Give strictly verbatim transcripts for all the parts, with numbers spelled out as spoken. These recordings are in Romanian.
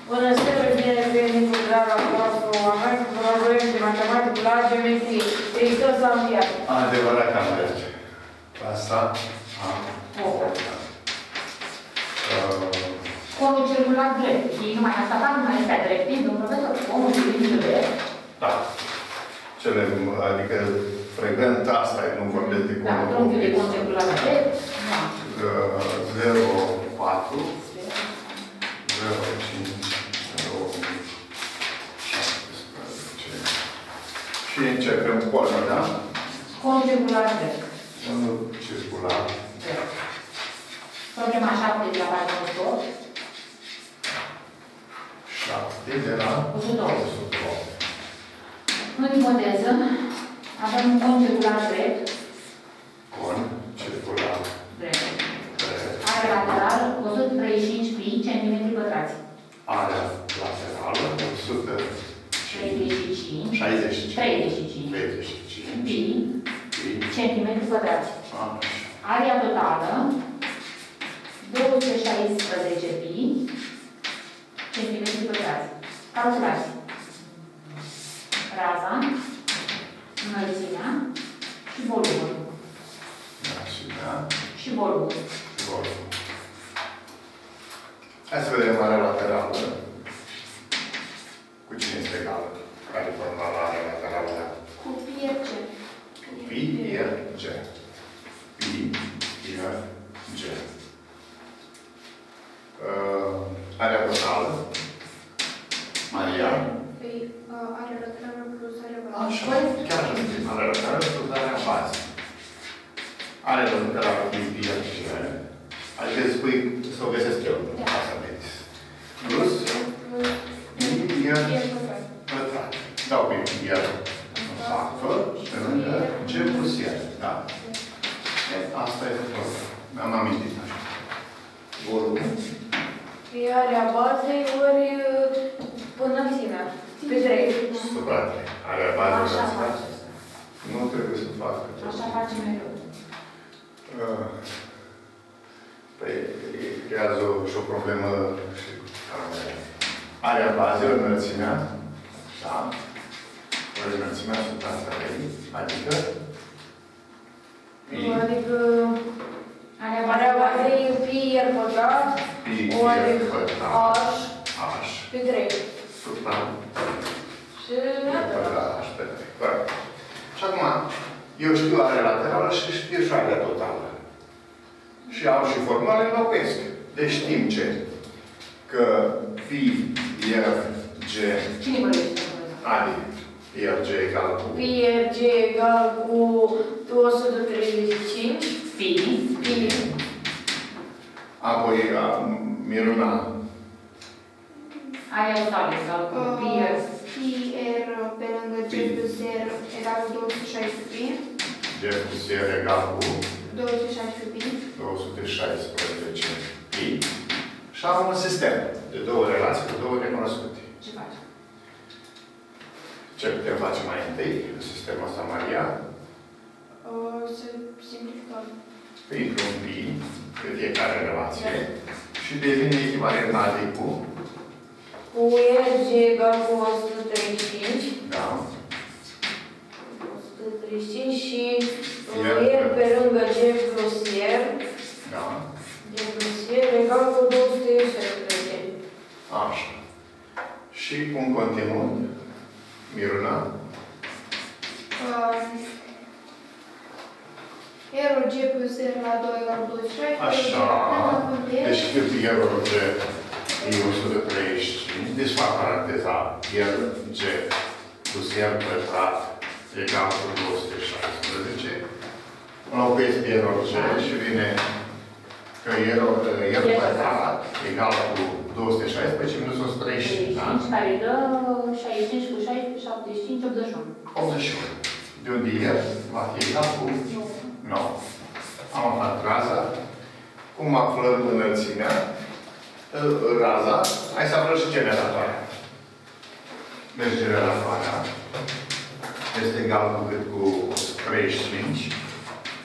Bună seara, bine ați venit cu drag la clasul oameni, cu probleme de matematică la geometrie. Hristos a înviat. Adevărat că am merge. Asta am opt. Conul circular drept. Și numai asta fac, numai astea drept, domnul profesor, conul circular drept. Da. Cele, adică frecvent asta e, nu vorbesc de conul. Da, trunchiul de con circular drept. zero patru zero cinci zero șaptesprezece și începem cu ăla, da? Conul circular drept. Conul circular drept. Problema șapte de la pagina o sută opt. șapte de la o sută opt. În ipoteză, avem un con circular drept. Con circular drept. Area laterală o sută treizeci și cinci pi centimetri pătrați. Area laterală o sută treizeci și cinci. șaizeci și cinci. treizeci și cinci. treizeci și cinci. Pi. Centimetri pătrați. Area totală două sute șaisprezece pi centimetri pătrați. Calculați. Raza, înălțimea și volumul. Înălțimea și volumul. Și volumul. Hai să vedem area laterală. Cu cine este egală? Care e formula la area laterală? Cu pi R G. Pi R G. Pi R G. Uh, area totală. Maria. Păi, area laterală plus area bază. Așa, chiar așa scris. Area laterală plus area bază. Area laterală cu pi R G. Adică spui să o găsesc eu. Asta vedeți. Plus pi R pătrat. Dau pe pi R în față, pe lângă G plus R. Da? Asta e tot. Mi-am amintit așa. Volumul. Pe area bazei ori înălțimea. Pe trei. Supra trei. Area bazei Așa înălțimea. face. Nu trebuie să facă. Așa face mereu. Păi, creează și o problemă și area bazei, înălțimea. Da? Ori înălțimea supra trei. Adică? Pi. Adică Area area bazei bazei pi R pătrat Pi ori R pătrat. H H. pe trei. Supra. Și Pătrat H pe trei. Corect. Și acum, eu știu area laterală și știu și area totală. Și au și formale înlocuiesc. Deci știm ce? Că pi R G. Cine vorbește? Adică pi R G egal cu pi R G egal cu o sută treizeci și cinci. Pi. Pi. apoi Miruna. Area totală egal cu pi R. Pi R pe lângă G plus R egal cu două sute șaisprezece pi. G plus R egal cu două sute șaisprezece pi. două sute șaisprezece pi. Și am un sistem de două relații, de două recunoscute. Ce faci? Ce putem face mai întâi în sistemul ăsta, Maria? O să simplificăm. Pentru un pi pe fiecare relație și devine echivalentate cu Cu R G egal cu o sută treizeci și cinci. da. o sută treizeci și cinci și R pe lângă G plus R. Da. G plus R egal cu două sute șaisprezece. Așa. Și cum continuăm? Miruna? R G plus R la doi egal cu două sute șaisprezece. Așa. Deci cât R G e o sută treizeci și cinci. Deci fac paranteza R G plus R pătrat egal cu două sute șaisprezece. Înlocuiesc pe R G și vine că R pătrat egal cu două sute șaisprezece minus o sută treizeci și cinci. Care dă șaizeci și cinci cu șaisprezece, șaptezeci și cinci, optzeci și unu. optzeci și unu. De unde R va fi egal cu nouă. Am aflat raza. Cum aflăm înălțimea? Raza. Hai să aflăm și generatoarea. Deci generatoarea este egal cu cât cu o sută treizeci și cinci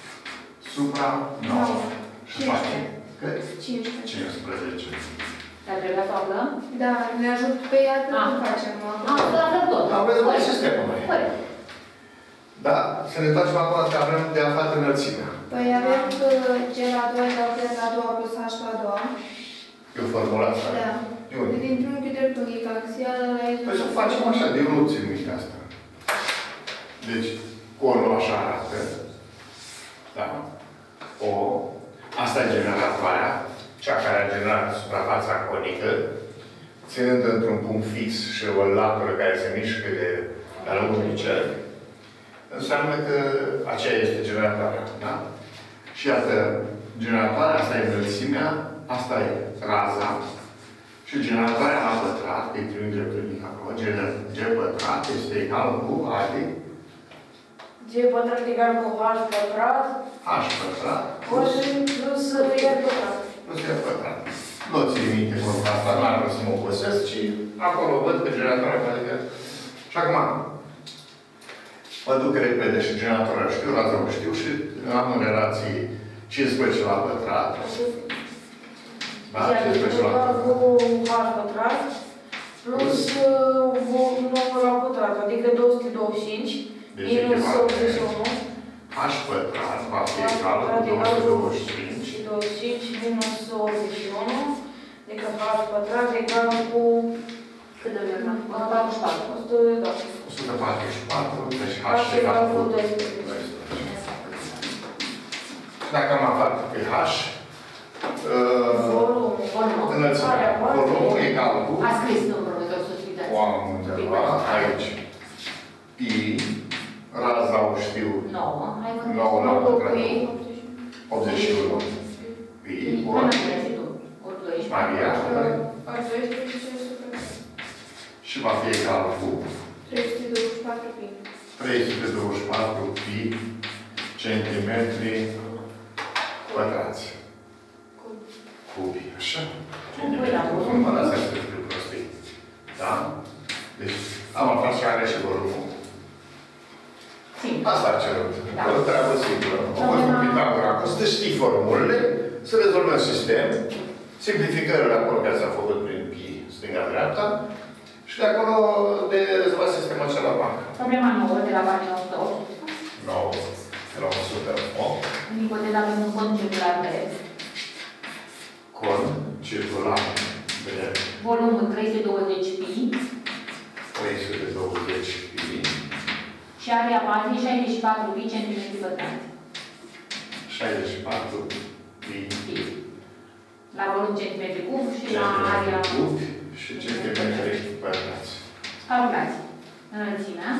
supra nouă. Și face cât? cincisprezece. cincisprezece. Te-a plecat să aflăm? Da, ne ajut pe ea că Ah. nu facem. Am să aflăm tot. Am rezolvat sistemul noi. Corect. Da? Să ne facem acum că avem de aflat înălțimea. Păi avem că G la doi egal cu N la a doua plus H la a doua. E o formulă asta? Da. De unde? Din triunghiul dreptunghic axial la Păi să facem așa, de eu nu țin minte asta. Deci, conul așa arată. Da? O. Asta e generatoarea, cea care a generat suprafața conică, ținând într-un punct fix și o latură care se mișcă de la lungul unui cerc, înseamnă că aceea este generatoarea. Da? Și iată, generatoarea, asta e înălțimea, asta e raza, și generatoarea la pătrat, pe triunghi dreptunghic acolo, G pătrat este egal cu adi G pătrat egal cu H pătrat. H pătrat Plus plus R pătrat. plus R pătrat. Nu țin minte vorba asta, nu ar vrea să mă obosesc, ci acolo văd că generatoarea poate că... Și acum, mă duc repede și generatoarea știu, raza o știu și am în relație cincisprezece la pătrat. Da? cincisprezece la pătrat. Cu H pătrat plus nouă la pătrat, adică două sute douăzeci și cinci minus optzeci și unu. H pătrat va fi egal cu două sute douăzeci și cinci. Și douăzeci și cinci minus optzeci și unu, adică H pătrat egal cu... Cât de avem? o sută patruzeci și patru. o sută o sută patruzeci și patru, deci H H egal cu doisprezece. doisprezece. Și dacă am aflat pe H, Volumul. înălțimea. Volumul egal cu... A scris, nu, profesor, să scuzați. O am undeva aici. Pi, raza o știu, nouă. Hai că... nouă la pătrat, Pi. optzeci și unu. Pi, Hai, ori, Maria, zi tu. Ori doisprezece. Maria, Ar doisprezece supra și va fi egal cu trei sute douăzeci și patru pi. trei sute douăzeci și patru pi centimetri pătrați. Cubi, așa. Centimetri, mă lăsați să scriu prostii. Da? Deci, am aflat și are și volumul. Simplu. Asta a cerut. Da. O treabă simplă. O văd cu Pitagora. O să știi formulele, să rezolvăm sistem, simplificările acolo care s-au făcut prin pi stânga-dreapta și de acolo de rezolvat sistemul celălalt. Problema nouă de la pagina o sută opt. nouă, de la o sută opt. În ipoteză avem un cont circular drept. Con circular drept. Volumul trei sute douăzeci pi trei sute douăzeci pi. și area bazei șaizeci și patru pi centimetri pătrați. șaizeci și patru pi. Pi. La volum centimetri cub și la area... Centimetri cub și centimetri pătrați. Calculați. Înălțimea.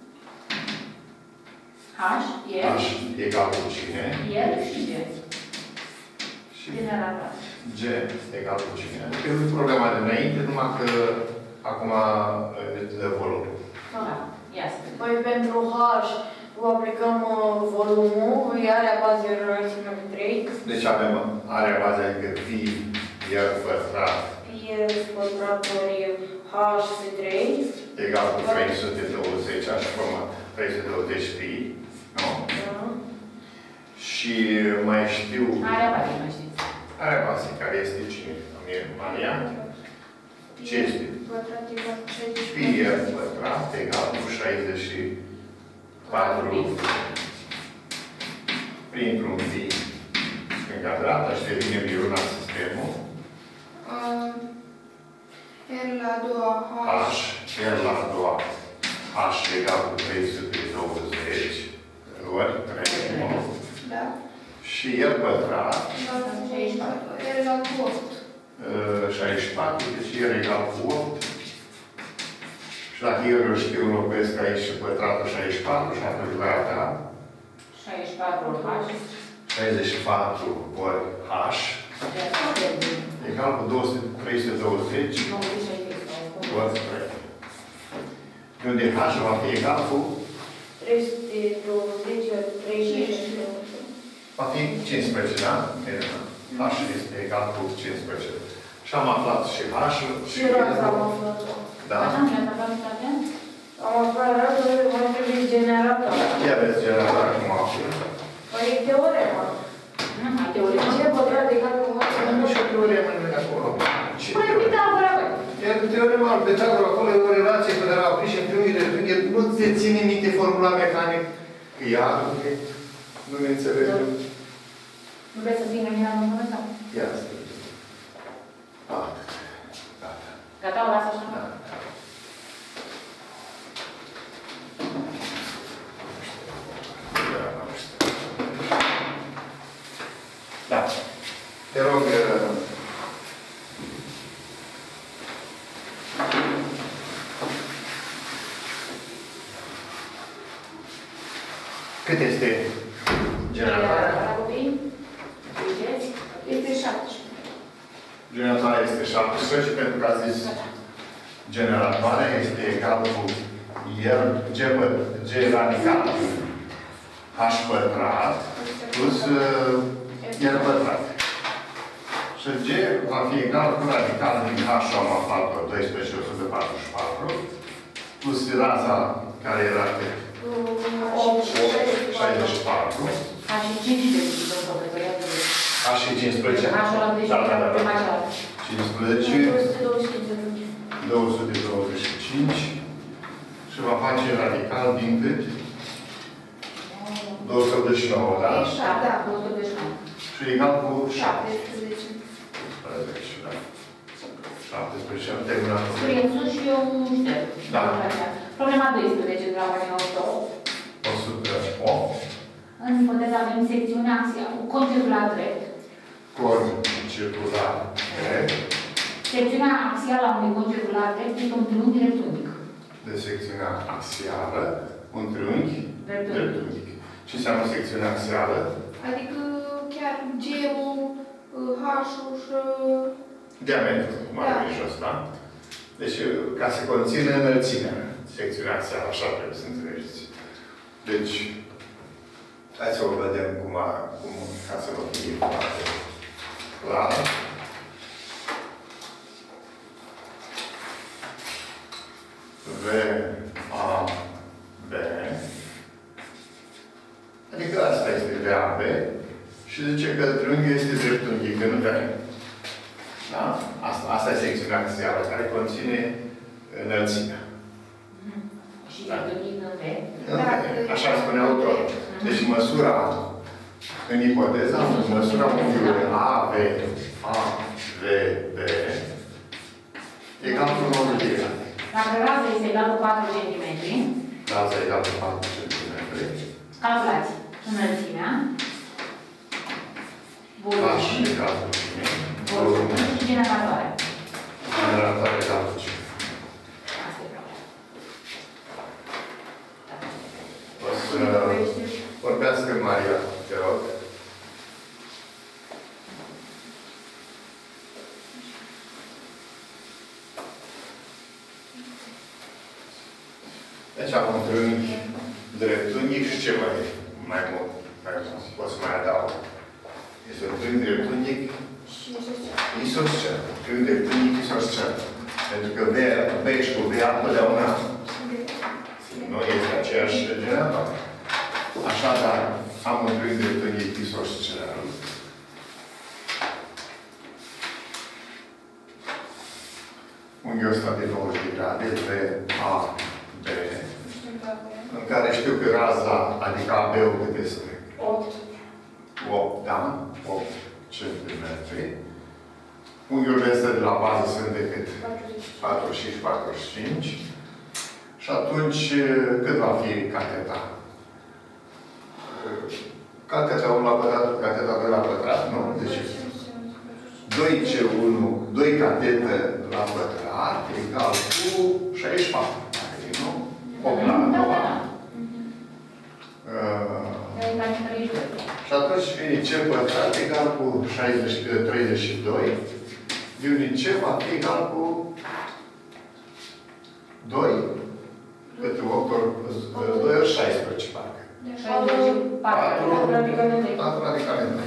H, E, H egal cu cine? E și G. Și Generator. G egal cu cine? Adică nu e problema de înainte, numai că acum de volum. Da. Ia să vedem. Păi pentru H aplicăm uh, volumul, area bazei înălțimea pe trei. Deci avem area bază, adică pi R pătrat Pi R pătrat ori H pe trei. egal cu trei sute douăzeci, așa formă trei sute douăzeci pi. Nu? Da. Și mai știu Area bazei, nu știți. area bază, care este cine? Maria? Ce este? Pătrat egal cu șaizeci și Pi R pătrat egal cu șaizeci și patru printr-un pi stânga-dreapta și devine birunat sistemul. patru. R la a doua H. H, R la a doua H egal cu trei sute douăzeci ori trei, nu? Da. Și R pătrat șaizeci și patru. R la cu opt. șaizeci și patru, deci R egal cu opt. Și dacă R-ul știu, înlocuiesc aici și pătratul șaizeci și patru și atunci va avea șaizeci și patru ori H. șaizeci și patru ori H egal cu trei sute douăzeci ori trei. De unde H va fi egal cu trei sute douăzeci ori treizeci. va fi cincisprezece, da? H este egal cu cincisprezece. Și am aflat și H-ul Și raza am aflat. Da? Așa, mi-ați aflat situația? Am aflat raza, mai trebuie generatoarea. Ia vezi generatoarea cum află. Păi e teorema. Nu, mai teorie. Ce pătrat egal cu H? Nu știu teorema nimeni acolo. Ce Pune Pitagora, băi. Iar teorema lui Pitagora, acolo e o relație pe care a și în triunghi de triunghi, nu ți ține minte formula mecanică. Că ea nu ne înțelege. Nu vreți să vină mine la urmă sau? Ia să vedem. Ah, gata. Gata, o las așa? Da. Da. Te rog, cât este generatoarea? Este șaptesprezece. Generatoarea este șaptesprezece, pentru că a zis generatoarea este egal cu R, G, G radical H pătrat plus R pătrat. Și G va fi egal cu radical din H am aflat pe doisprezece o sută patruzeci și patru plus raza care era pe opt șaizeci și patru. A și cincisprezece, domnule, băiatul. A și cincisprezece? A și ăla de Da, da, da. prima cealaltă. cincisprezece. două sute douăzeci și cinci. Și va face radical din cât? două sute optzeci și nouă, da? Da, două sute optzeci și nouă. Și egal cu șaptesprezece. șaptesprezece, da. șaptesprezece, am terminat. Scrie în sus și eu nu știu. Da. Problema doisprezece de la pagina o sută opt. o sută opt. În ipoteza avem secțiunea axială, cu concircular drept. Con circular drept. Secțiunea axială a unui concircular drept este un triunghi dreptunghic. De secțiunea axială, un triunghi Dreptunghic. dreptunghic. Ce înseamnă secțiunea axială? Adică chiar G-ul, H-ul și... Diametru, cum ar fi jos, da? Deci, ca să conțină înălțimea, secțiunea axială, așa trebuie să înțelegeți. Deci, hai să o vedem cum, a, cum ca să vă fie foarte clar. V, A, B. Adică asta este V, A, B. Și zice că triunghiul este dreptunghic în V. Da? Asta, asta e secțiunea axială care conține înălțimea. Și dreptunghic în V. Așa spune autorul. Deci măsura, în ipoteza, măsura unghiului A V, A V, B, egal cu nouă miligrame. Dacă raza este egal cu patru centimetri, Raza egal cu patru centimetri. calculați înălțimea, H volumul, egal cu cine? volumul și generatoarea. Generatoare egal cu cine? Asta e problema. O să vorbească Maria, te rog. Deci am un triunghi dreptunghic și ce mai mai mult? Mai mult. Poți să mai adaug. Este un triunghi dreptunghic isoscel. Triunghi dreptunghic isoscel. Pentru că B și cu B întotdeauna nu este aceeași generatoare. Așadar, am un triunghi dreptunghic isoscel. Unghiul ăsta de nouăzeci de grade, V, A, B, în care știu că raza, adică A B-ul cât este? opt. opt, da? opt centimetri. Unghiurile astea de la bază sunt de cât? patruzeci și cinci, patruzeci și cinci. Și atunci, cât va fi cateta? Cateta unu la pătrat, cateta doi la pătrat, nu? Deci, doi C unu, doi catete la pătrat, egal cu șaizeci și patru. Nu? opt la Da, doua. da, da. Uh, și atunci vine C pătrat egal cu șaizeci, treizeci și doi. Vine C va fi egal cu doi. Cât opt ori doi ori șaisprezece, parcă. patru radicale de patru radicale de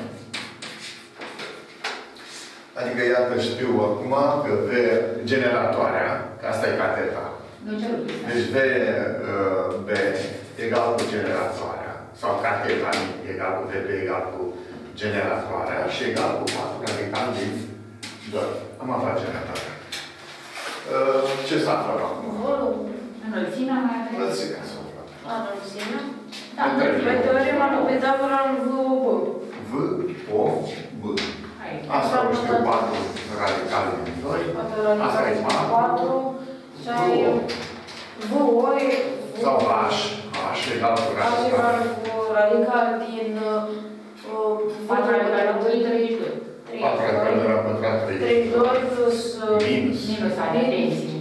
Adică, iată, știu acum că V, generatoarea, că asta e cateta. Deci V, B egal cu generatoarea, sau cateta egal cu V B egal cu generatoarea și egal cu patru radical din doar am afacerea ta. Ce s-a aflat acum? Volumul. Înălțimea mai avem. Înălțimea s-a aflat. Înălțimea. Da, Pe teorema lui Pitagoras V O B. V, O, B. Asta au știu patru radicale din doi. Asta e patru. Și ai V O e... Sau H. H egal cu H egal cu radical din... patru radicale la doi, treizeci și doi. patru radicale la pătrat treizeci și doi plus... Minus. Minus aderenții.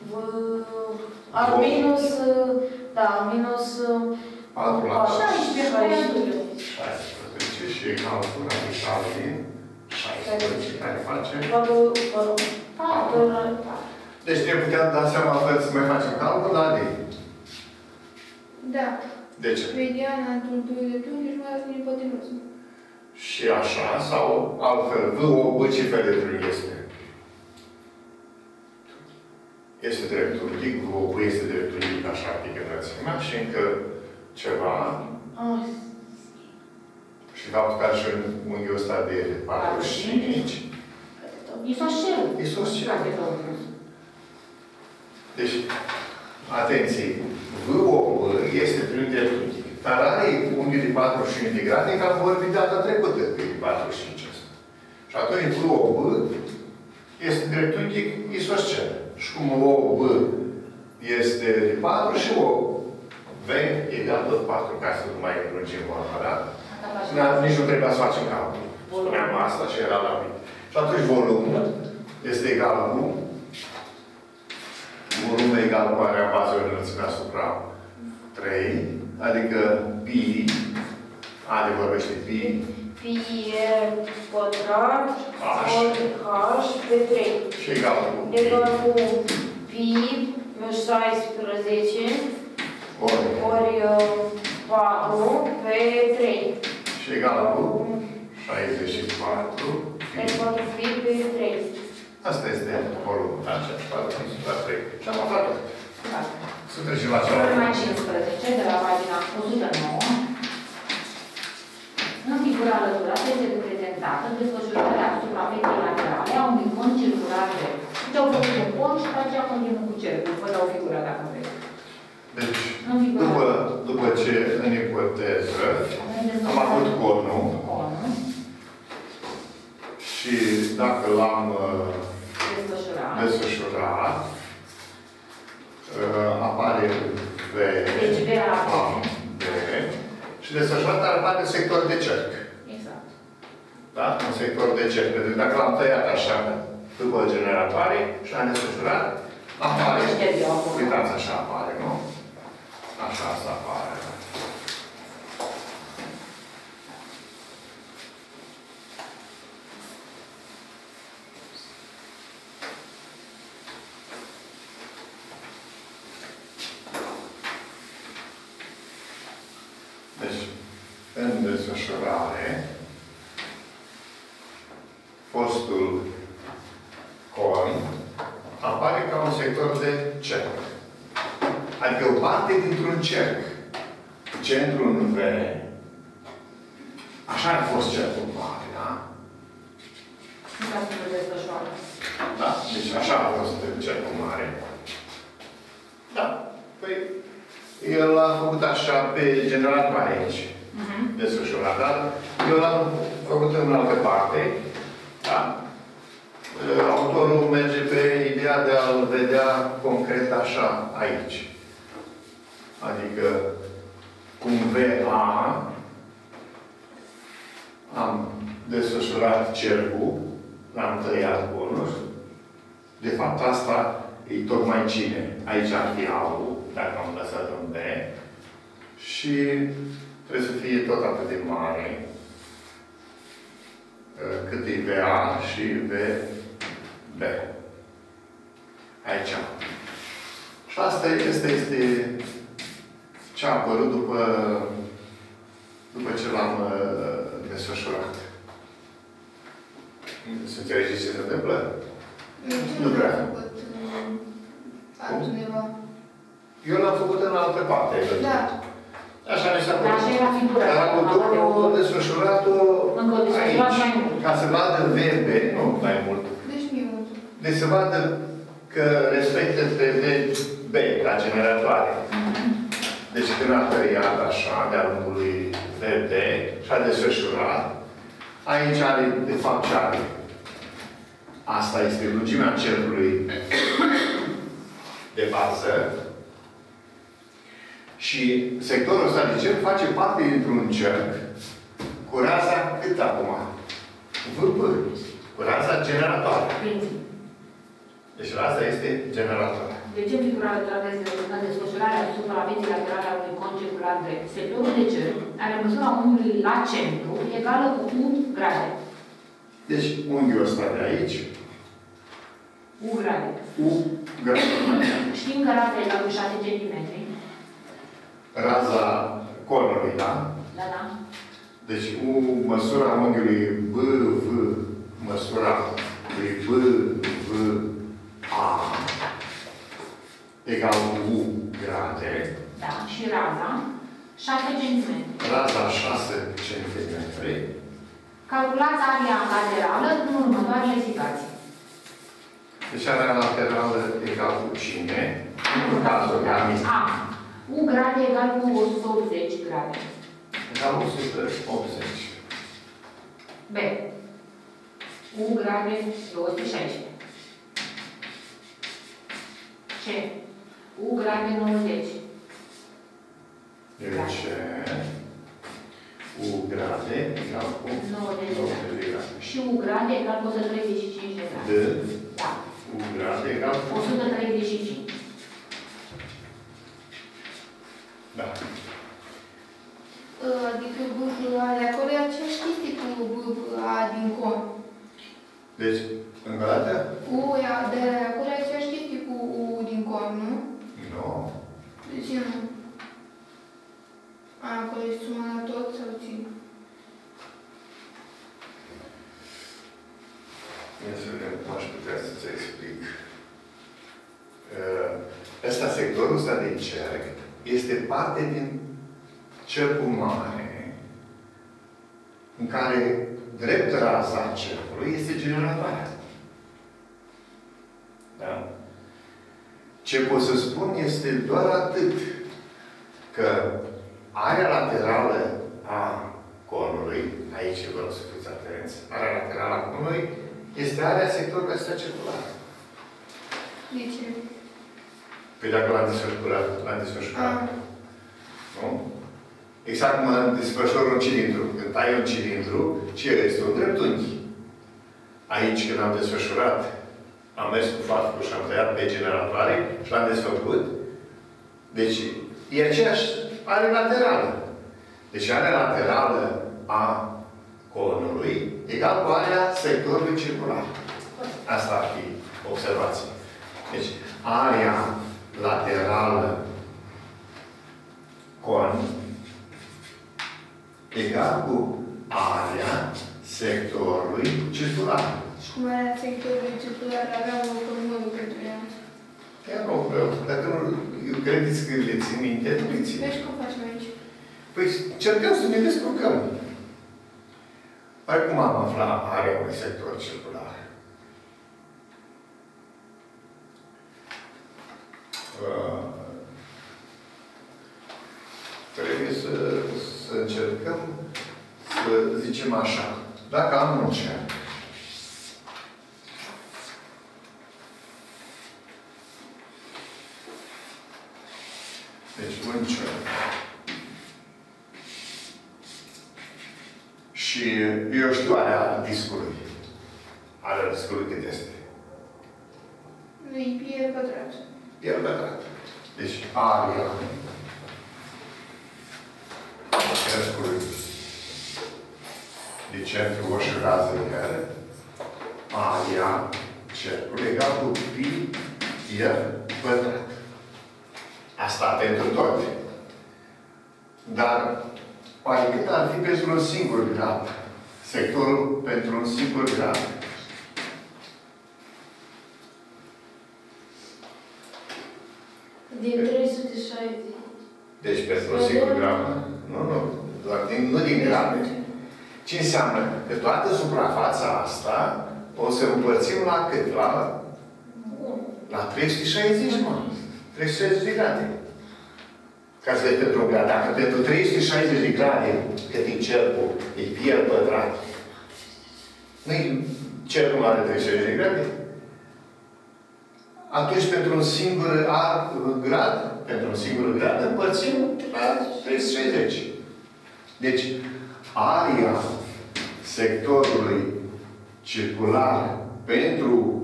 A minus... Da, minus... patru la șaisprezece. șaisprezece și egal cu radical din șaisprezece, care face? patru. Deci ne puteam da seama că să mai facem calcul la D. Da. De ce? Mediana într-un doi de triunghi și mai ales din ipotenuză. Și așa, sau altfel, V O B ce fel de triunghi este? Este dreptunghic, V O B este dreptunghic, așa pică înălțimea și încă ceva. Și faptul că are și unghiul ăsta de patruzeci și cinci. Isoscel. Isoscel. Deci, atenție, V O B este triunghi dreptunghic. Dar are unghiul de patruzeci și cinci de grade, că am vorbit data trecută pe patruzeci și cinci ăsta. Și atunci V O B este dreptunghic isoscel. Și cum O B este de patru și O V egal tot patru, ca să nu mai lungim vorba, da? Nici nu trebuia să facem calcul. Spuneam asta și era la mine. Și atunci volumul este egal cu volumul egal cu area bazei înălțimea asupra trei, adică pi, A de vorbește pi, Pi e pătrat, ori H pe trei. și egal cu Egal cu pi șaisprezece ori, ori patru pe trei. și egal cu șaizeci și patru Pe patru pi pe trei. Asta este volumul, da? patru la trei. Și am aflat tot. Să trecem la cealaltă. Problema cincisprezece, de la pagina o sută nouă. În figura alăturată este reprezentată desfășurarea suprafeței laterale a unui con circular drept. Deci au făcut un con și după aceea continuă cu cercul. Vă dau figura dacă vreți. Deci, după, după ce în ipoteză am avut conul Conul. și dacă l-am Desfășurat. desfășurat, apare V, Deci V A, B, și desfășurat apare sector de cerc. Exact. Da? Un sector de cerc. Pentru că dacă l-am tăiat așa, după generatoare și am desfășurat, apare. Uitați, așa apare, nu? Așa asta apare. Deci, în desfășurare, fostul con apare ca un sector de cerc. Adică o parte dintr-un cerc. Centrul în V. Așa a fost cercul mare, da? Nu ca să vă desfășoară. Da? Deci așa a fost cercul mare. Da. Păi, el a făcut așa pe generatoare aici. Uh-huh. Desfășurat, dar eu l-am făcut în altă parte. Da? Autorul merge pe ideea de a-l vedea concret așa, aici. Adică, cum V A am desfășurat cercul, l-am tăiat conul. De fapt, asta e tocmai cine? Aici ar fi A-ul, dacă am lăsat în B. Și trebuie să fie tot atât de mare cât e V A și V B. Aici. Și asta este, este ce a apărut după, după ce l-am uh, desfășurat. Să înțelegeți ce se întâmplă? Nu prea. Altundeva. Eu l-am făcut în altă parte. Da. Așa mi s-a Dar așa era figura. Dar autorul a desfășurat-o Încă o desfășurat mai mult. Ca să vadă V B, nu mai mult. Deci Deci se vadă că respectă P V B ca generatoare. Deci când a tăiat așa, de-a lungul lui V B și a desfășurat, aici are, de fapt, ce are? Asta este lungimea cercului de bază. Și sectorul ăsta de cerc face parte dintr-un cerc cu raza cât acum? V P. Cu raza generatoare. Deci raza este generatoare. De ce figura laterală este reprezentă desfășurarea suprafeței laterale a unui con circular drept? Sectorul de cerc are măsura unghiului la centru egală cu U grade. Deci unghiul ăsta de aici. U grade. U grade. Știm că raza e egală cu șase centimetri. Raza conului, da? Da, da. Deci U măsura unghiului B V, măsura lui B V A egal cu U grade. Da, și raza șase centimetri. Raza șase centimetri. Calculați aria laterală în următoarele situații. Deci aria laterală egal cu cine? În cazul de aminte. A. U grade egal cu o sută optzeci grade. Egal o sută optzeci. B. U grade două sute șaisprezece. C. U grade nouăzeci. Deci U grade egal cu nouăzeci nouăzeci de grade. Și U grade egal cu o sută treizeci și cinci de grade. D. Da. U grade egal cu o sută treizeci și cinci. Da. Adică B V A de acolo e aceeași chestie cu B V A din con. Deci, încă o dată? U de acolo e aceeași chestie cu U din con, nu? Nu. De ce nu? A, acolo e suma la tot sau ce? Ia să vedem cum aș putea să-ți explic. Ăsta, sectorul ăsta de cerc, este parte din cercul mare, în care drept raza cercului este generatoarea. Da? Ce pot să spun este doar atât, că area laterală a conului, aici vreau să fiți atenți, area laterală a conului este area sectorului ăsta circular. De ce? Păi dacă l-am desfășurat, l-am desfășurat. Ah. Nu? Exact cum am desfășor un cilindru. Când tai un cilindru, ce este? Un dreptunghi. Aici, când am desfășurat, am mers cu fatul și am tăiat pe generatoare și l-am desfăcut. Deci, e aceeași are laterală. Deci, area laterală a conului egal cu area sectorului circular. Asta ar fi observație. Deci, area laterală con egal cu area sectorului circular. Și cum area sectorului circular avea o formulă pentru ea? Iar nu vreau. Dacă nu credeți că le țin minte, nu le țin. Vezi cum facem aici? Păi încercăm să ne descurcăm. Păi cum am aflat area unui sector circular? Uh, trebuie să, să încercăm să zicem așa. Dacă am un cerc, deci un cerc, și eu știu area discului. Area discului cât este? Lui pi r pătrat. R pătrat. Deci area cercului de centru și rază R, area cercului egal cu pi R pătrat. Asta pentru tot. Dar oare cât ar fi pentru un singur grad? Sectorul pentru un singur grad. Din trei sute șaizeci. Deci pentru un singur grad. Nu, nu. Doar din, nu din grade. Ce înseamnă? Că toată suprafața asta o să împărțim la cât? La La trei sute șaizeci, mă. trei sute șaizeci de grade. Ca să vezi pentru un grad. Dacă pentru trei sute șaizeci de grade, cât e cercul, e pi al pătrat, nu-i cercul nu are trei sute șaizeci de grade? Atunci, pentru un singur grad, pentru un singur grad, împărțim la trei sute șaizeci. Deci, area sectorului circular pentru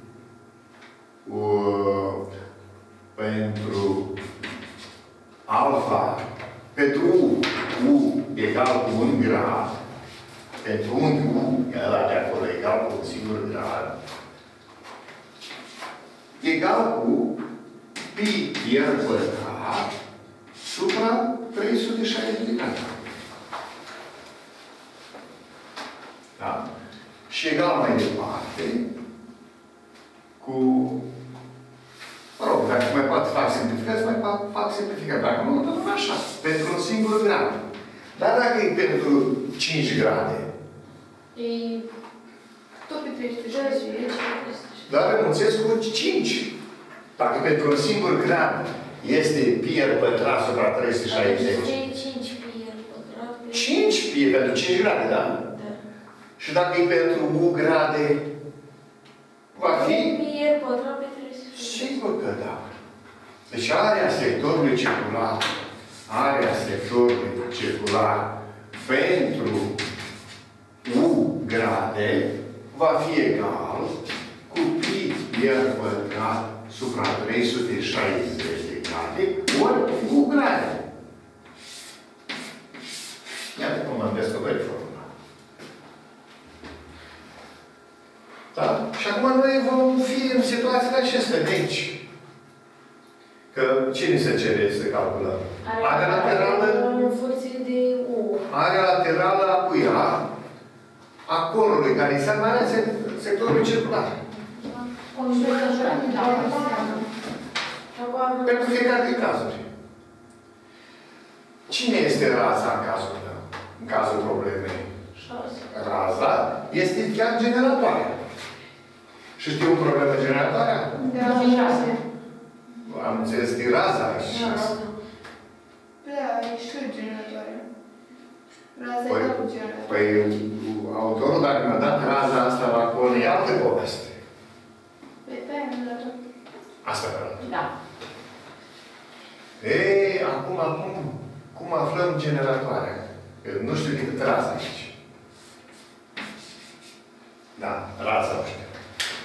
uh, pentru alfa, pentru U, U egal cu un grad, pentru un U, ăla de acolo egal cu un singur grad, egal cu pi r pătrat supra trei sute șaizeci de grade. Da? Și egal mai departe cu... Mă rog, dacă mai pot fac simplificați, mai fac simplificați. Dacă nu, tot așa. Pentru un singur grad. Dar dacă e pentru cinci grade? E tot pe trei sute șaizeci. Dar renunțez cu cinci. Dacă pentru un singur grad este pi r pătrat supra trei sute șaizeci. cinci pi r pătrat. cinci pi pentru cinci grade, da? Și dacă e pentru U grade, va fi? pi r pătrat pe trei sute șaizeci. Sigur că da. Deci area sectorului circular, area sectorului circular pentru U grade va fi egal cu pi r pătrat supra trei sute șaizeci de grade ori U grade. Iată cum am descoperit formula. Da? Și acum noi vom fi în situațiile acestea. Deci, că cine se cere să calculăm? Area laterală în funcție de U. Area laterală a cui? A colului, care înseamnă area sectorului circular. Pentru fiecare din cazuri. Cine este raza în cazul meu? În cazul problemei? Raza este chiar generatoarea. Și știu o problemă generatoarea? Da, șase. Am înțeles că e raza aici. Da, e și generatoarea. Raza Păi, e cu generatoarea. păi, autorul, dacă mi-a dat raza asta la acolo, e altă poveste. Păi, pe aia mi-a dat. Asta vreau. Da. Ei, acum, acum, cum aflăm generatoarea? Că nu știu decât raza aici. Da, raza o știu.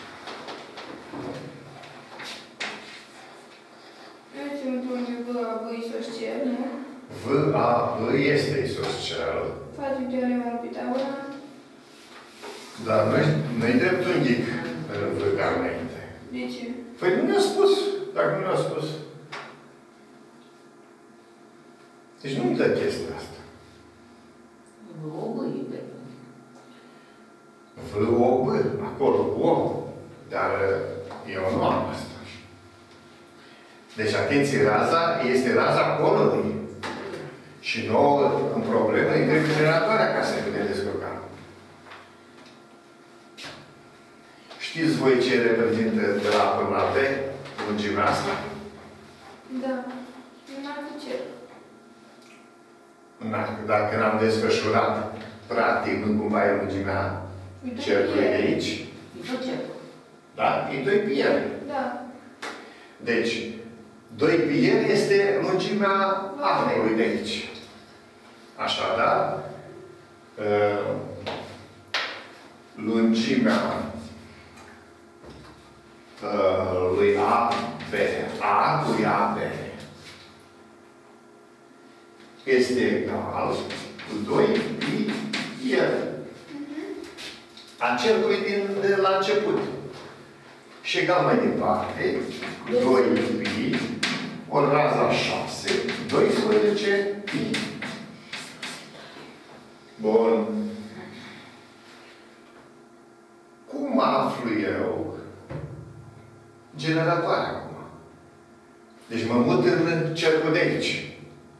Ultimul unde V A V isoscel, nu? V A V este isoscel. Facem teorema lui Pitagora. Dar noi, noi dreptunghic în V ca înainte. De ce? Păi nu ne-a spus. Dacă nu ne-a spus. Deci nu-mi dă chestia asta. V O B, acolo, cu O. Dar eu nu am asta. Deci, atenție, raza este raza colului. Și nouă, în problemă, îi trebuie generatoarea ca să ne putem descurca. Știți voi ce reprezintă de la până la B lungimea asta? Da. Nu am ce. Dacă n-am desfășurat, practic, nu cumva e lungimea cercului de aici. E tot cercul. Da? E doi pi r. Da. Deci, doi pi r este lungimea arcului de aici. Așadar, uh, lungimea uh, lui A B, arcului A B, este egal cu doi pi r. A cercului din, de la început. Și egal mai departe, doi pi, ori raza șase, doisprezece pi. Bun. Cum aflu eu generatoarea acum? Deci mă mut în cercul de aici.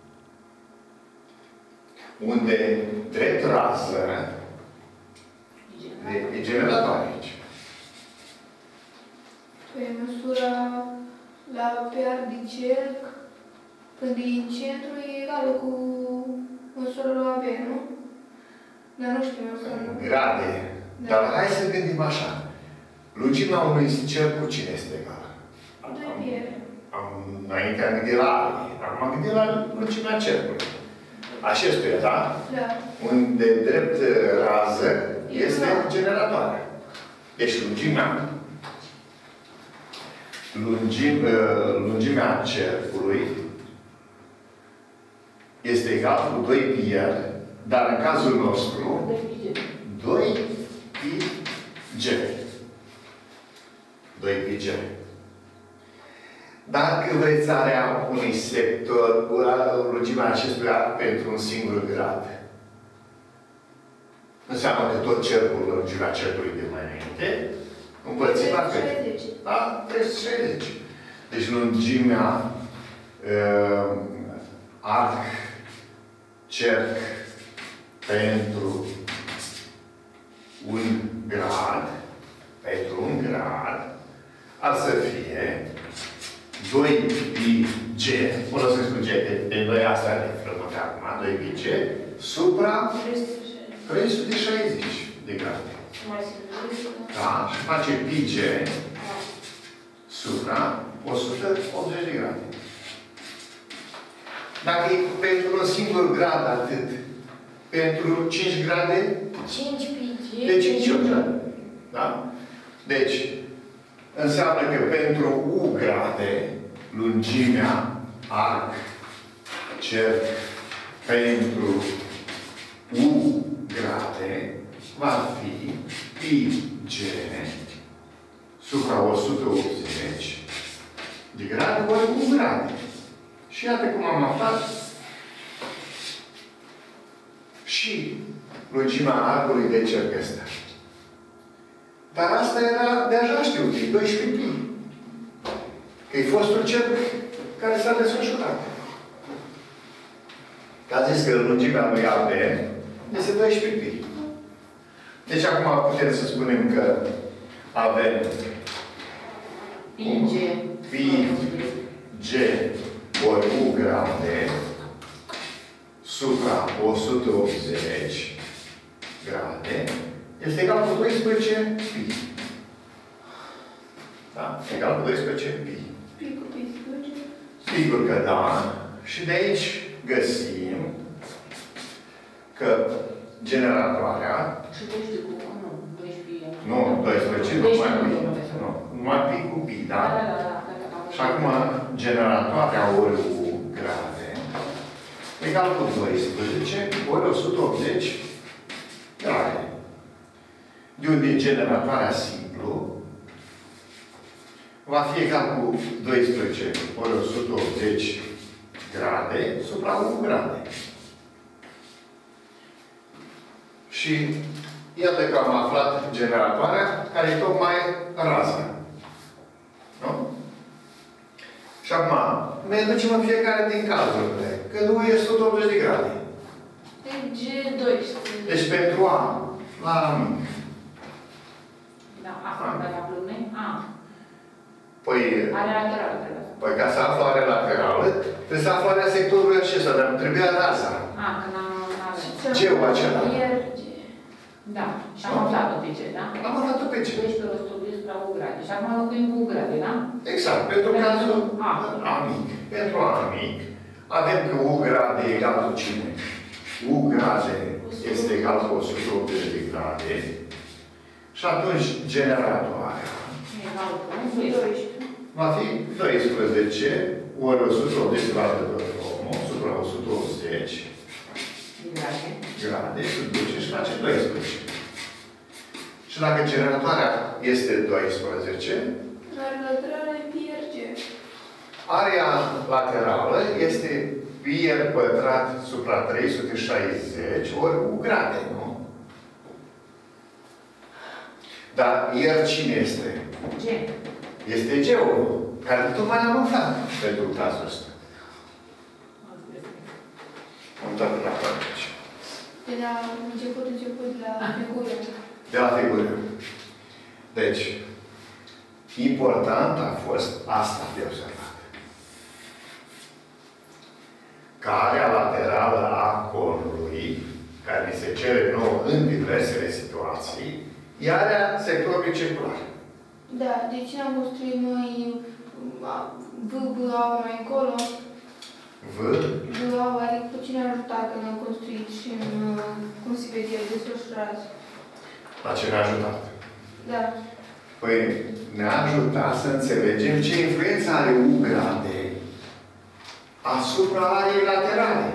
Unde drept rază e generatoare aici. Pe măsura la P R din cerc, când e în centru, e egală cu măsura la A B, nu? Dar nu știu măsura. Grade. Da. Dar hai să gândim așa. Lungimea unui cerc cu cine este egală? doi pi r. Am, înainte am gândit la arii. Acum am gândit la lungimea cercului. Acestuia, da? Da. Unde drept rază este generatoarea. Deci lungimea lungim, lungimea cercului este egal cu doi pi r, dar în cazul nostru doi pi g. doi pi g. Dacă vreți area unui sector, lungimea acestuia pentru un singur grad, înseamnă că tot cercul, lungimea cercului de mai înainte, împărțit la cât? La trei sute șaizeci. Deci lungimea uh, arc, cerc pentru un grad, pentru un grad, ar să fie doi pi g, o să spun g, de, de noi asta ne frământ acum, doi pi g, supra trei sute șaizeci de grade. Da? Și face pi g supra o sută optzeci de grade. Dacă e pentru un singur grad atât, pentru cinci grade, cinci pi g. de cinci ori. Da? Deci, înseamnă că pentru U grade, lungimea arc, cerc, pentru U grade, va fi pi g supra o sută optzeci de grade ori U grade. Și iată cum am aflat și lungimea arcului de cerc ăsta. Dar asta era deja știut, e doisprezece pi. Că e fostul cerc care s-a desfășurat. Că a zis că lungimea lui A B este doisprezece pi. Deci acum putem să spunem că avem pi g. pi g ori U grade supra o sută optzeci grade este egal cu doisprezece pi. Da? Egal cu doisprezece pi. Pi cu pi se duce? Sigur că da. Și de aici găsim că generatoarea Și doisprezece cu nu, doisprezece. nu, doisprezece, nu mai pi. Nu, numai pi cu pi, da? Da, da, da. Și acum generatoarea ori U grade egal cu doisprezece ori o sută optzeci grade. De unde generatoarea simplu va fi egal cu doisprezece ori o sută optzeci grade supra U grade. Și iată că am aflat generatoarea care e tocmai rază. Nu? Și acum, ne ducem în fiecare din cazurile. Când U e o sută optzeci de grade. G doisprezece. Deci pentru A, la A mic. Da, asta care aflăm noi? A. Păi, Are laterală, trebuie să. păi ca să aflu area laterală, trebuie să aflu area sectorului acesta, dar îmi trebuia raza. A, când am avem. G-ul acela. Da. Și am aflat-o pe ce, da? Am aflat-o pe ce? doisprezece ori o sută optzeci la U grade. Și acum locuim cu U grade, da? Exact. Pentru Pentru cazul A. A mic. Pentru A mic, avem că U grade e egal cu cine? U grade este egal cu o sută optzeci de grade. Și atunci generatoarea Egal cu doisprezece. va fi doisprezece ori o sută optzeci grade de omul, supra o sută optzeci Grade. grade, se duce și face doisprezece. Și dacă generatoarea este doisprezece, Area laterală e pi r g. area laterală este pi r pătrat supra trei sute șaizeci ori U grade, nu? Dar R cine este? G. Este G-ul, care tocmai l-am aflat pentru cazul ăsta. Am dat la practici. De la început, început, de la figură. De la figură. Deci, Important a fost asta de observat. Că area laterală a conului, care ni se cere nouă în diversele situații, e area sectorului circular. Da, de ce n-am construit noi V B A mai încolo? V? V A, adică pe cine a ajutat când am construit și în, cum se vede, desfășurat? La ce ne-a ajutat? Da. Păi ne-a ajutat să înțelegem ce influență are U grade asupra ariei laterale.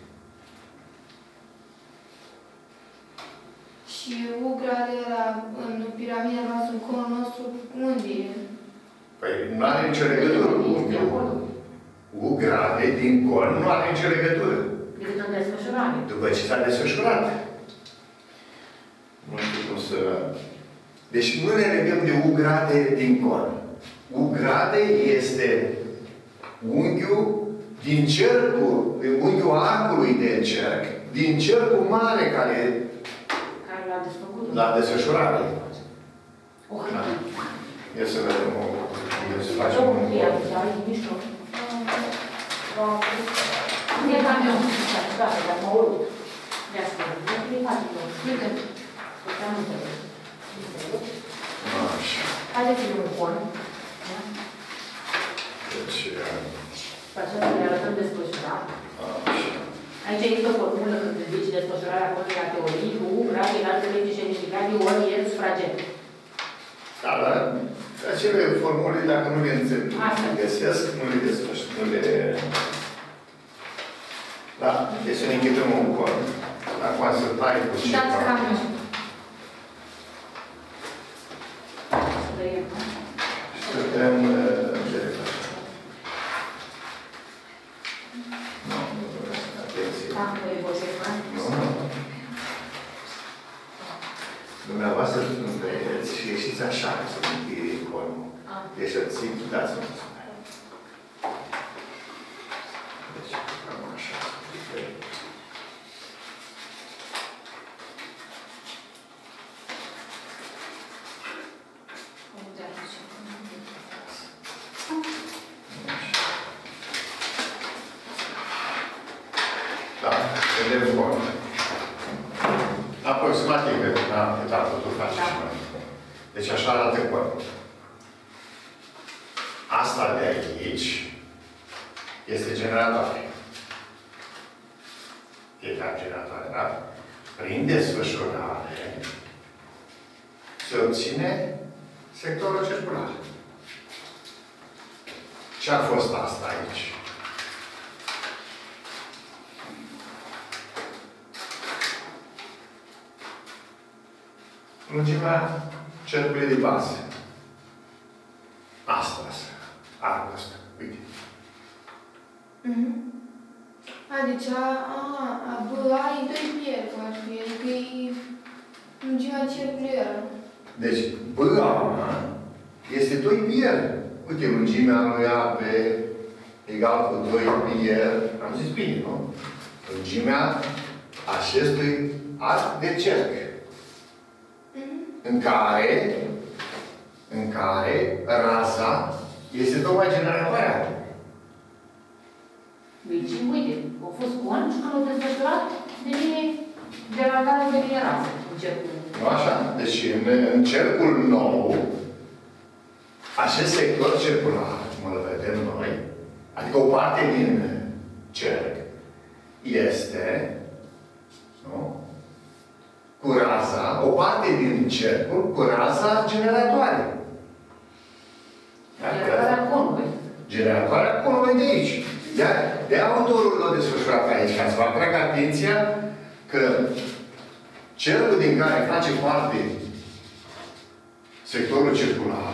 Și U grade la, în piramida noastră, în conul nostru, unde e? Păi nu are nicio legătură cu unghiul. U grade din con nu are nicio legătură. Decât în desfășurare. După ce s-a desfășurat. Nu știu cum să... Deci nu ne legăm de U grade din con. U grade este unghiul din cercul, unghiul arcului de cerc, din cercul mare care Care l-a desfăcut. la desfășurare. O hârtie. Ia să vedem o hârtie, să facem O un hârtie, cod. ai din mijloc. Nu e camion, da, dar mă urc. De asta, nu e facem eu. Uite, că am înțeles. Așa. Haideți-l un con. Deci... Facem să le arătăm desfășurat. Așa. Aici există o formulă când zici desfășurarea conului la teorii, U, grade, înaltă electrice, grade, ori, el, sufraget. Da, dar acele formule, dacă nu le înțeleg, Asta. găsesc, nu le desfășură, nu le... Da, deci să ne închidem un cor. Acum să tai cu Și ceva. dați camion. Să tăiem. Și să dăm direct așa. Nu, nu doresc. Atenție. Da, nu e voșesc, da? Nu, nu. Dumneavoastră vedeți și ieșiți așa, să nu fie cornul. Deci să țin, dați-mă să spune. Deci, cam așa. Da, vedem cornul. Aproximativ, da, etapul tu faci și noi. Deci așa arată corpul. Asta de aici este generatoare. Fiecare generatoare, da? Prin desfășurare se obține sectorul circular. Ce a fost asta aici? Lungimea cercului de bază. Asta, arcul ăsta. Uite. Mhm. A, deci a, a, a, B, A e doi pieri, cum ar fi, adică e lungimea cercului ăla. Deci, B, A este doi pieri. Uite, lungimea lui A pe egal cu doi pieri. Am zis bine, nu? Lungimea acestui arc de cerc. În care, în care raza este tocmai generatoarea. Deci, uite, a fost con și când l-a desfășurat, devine generatoare, devine rază în cercul. Nu așa? Deci, în, în cercul nou, acest sector circular, cum îl vedem noi, adică o parte din cerc, este, nu? Cu raza, o parte din cercul cu raza generatoare. Generatoarea conului. Generatoarea conului de aici. De, de autorul l-a desfășurat aici, ca să vă atrag atenția că cercul din care face parte sectorul circular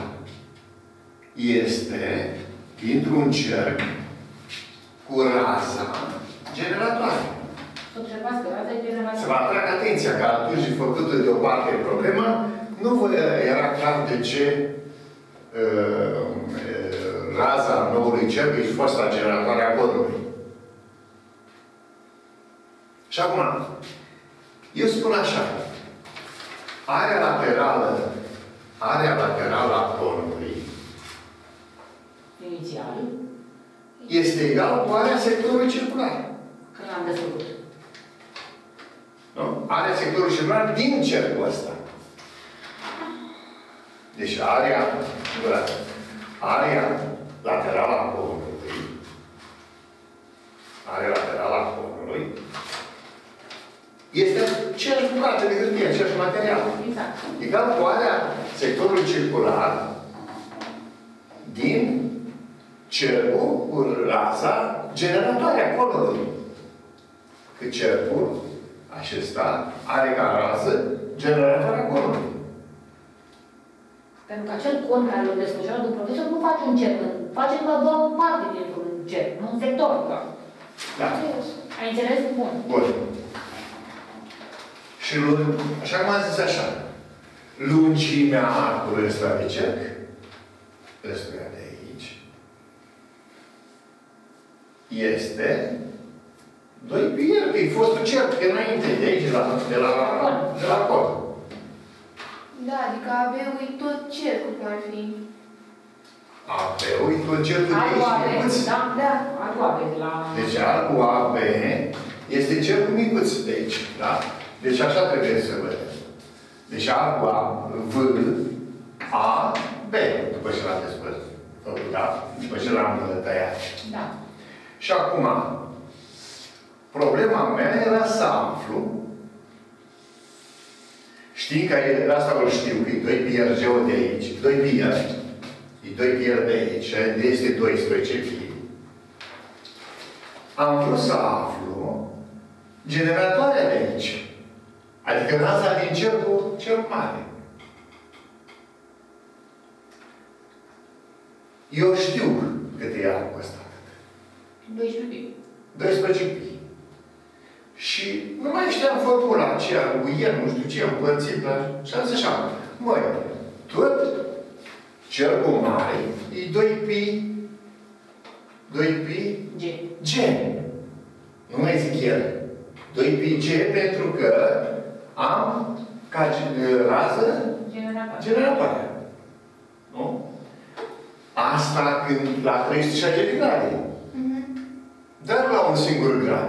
este dintr-un cerc cu raza generatoare. Să observați că raza e generatoare. Să vă atrag atenția că atunci făcută de o parte problema, nu vă era clar de ce uh, raza noului cerc e fosta generatoare a codului. Și acum, eu spun așa, area laterală, area laterală a conului Inițial. Este egal cu area sectorului circular. Când am desfăcut. Nu? Area sectorului circular din cercul ăsta. Deci area, area laterală a conului, area laterală a conului, este aceeași bucată de hârtie, aceeași material. Exact. Egal cu area sectorului circular din cercul cu raza generatoare a conului. Că cercul acesta are ca rază generatoarea conului. Pentru că acel con care îl desfășoară de profesor nu face un cerc, face doar doar o parte dintr-un cerc, nu un sector doar. Da. Ai înțeles? Bun. Bun. Și lung, așa cum am zis așa, lungimea arcului ăsta de cerc, ăsta de aici, este doi pi r, că e fostul cerc, că înainte, de aici, de la, de la, de la col. Da, adică A B-ul e tot cercul, cum ar fi. A B-ul e tot cercul de Arcul A B, aici, micuț. da? Da. Arcul A B de la... Deci arcul A B este cercul micuț de aici, da? Deci așa trebuie să vedem. Deci arcul A, V, A, B, după ce l-am despărțit. Da? După ce l-am tăiat. Da. Și acum, problema mea era să aflu, știi că e, asta o știu, că e doi pi r G de aici, doi pi r, e doi pi r de aici, de este doisprezece pi. Am vrut să aflu generatoarea de aici. Adică raza din cercul cel mare. Eu știu cât e arcul ăsta. doisprezece pi. doisprezece pi. Și nu mai știam formula aceea cu el, nu știu ce, împărțit la... Și am zis așa, măi, tot cercul mare e doi pi, doi pi G. G. Nu mai zic el. doi pi G pentru că am ca rază Generatoare. generatoare. Nu? Asta când la trei sute șaizeci de grade. Mhm. Dar la un singur grad.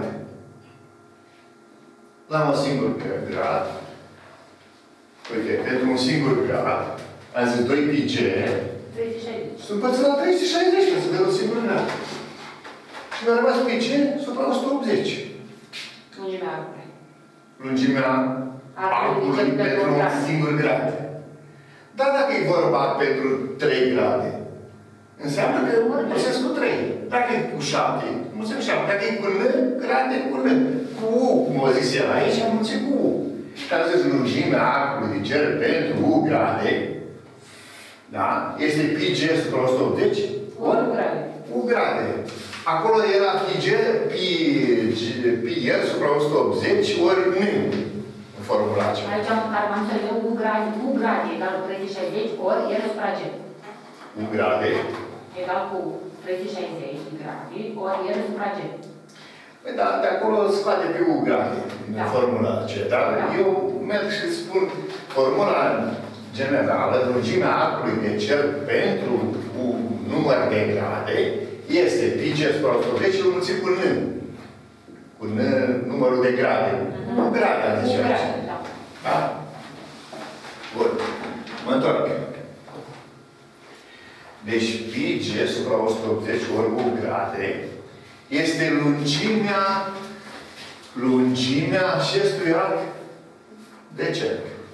La un singur grad. Uite, pentru un singur grad, am zis doi pi G, trei sute șaizeci. sunt împărțit la trei sute șaizeci, că sunt un singur grad. Și mi-a rămas pi G supra o sută optzeci. Lungimea arcului. Lungimea arcului pentru un singur grad. Dar dacă e vorba pentru trei grade, înseamnă că mulțesc cu trei. Dacă e cu șapte, mulțesc cu șapte. Dacă e cu N, grade cu N. Cu U, cum o zis el aici, am mulțit cu U. Și am zis lungimea arcului de cerc pentru U grade, da? Este pi G supra o sută optzeci ori U grade. U grade. Acolo era pi G, pi, G, pi R supra o sută optzeci ori N. În formula aceea. Aici am care m-am înțeles eu, U grade, U grade egal cu trei sute șaizeci ori R supra G. U grade. Egal cu trei sute șaizeci grade ori R supra G. Păi da, de acolo scoate pe U grade din Da. formula aceea. Dar Da. eu merg și spun formula generală, lungimea arcului de cerc pentru un număr de grade este pi G supra o sută optzeci înmulțit cu N. Cu N, numărul de grade. Mhm. U grade, am zis U eu aici. grade, da. Da? Bun. Mă întorc. Deci pi G supra o sută optzeci ori U grade este lungimea lungimea acestui arc de cerc.